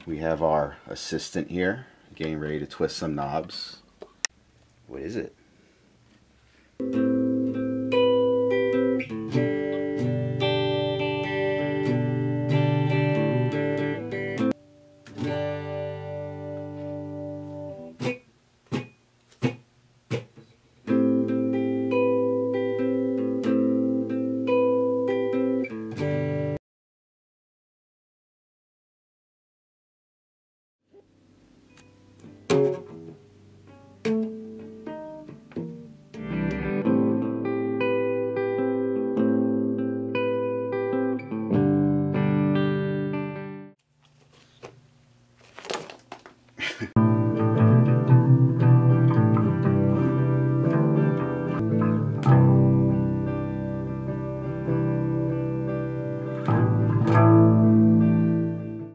We have our assistant here getting ready to twist some knobs. What is it?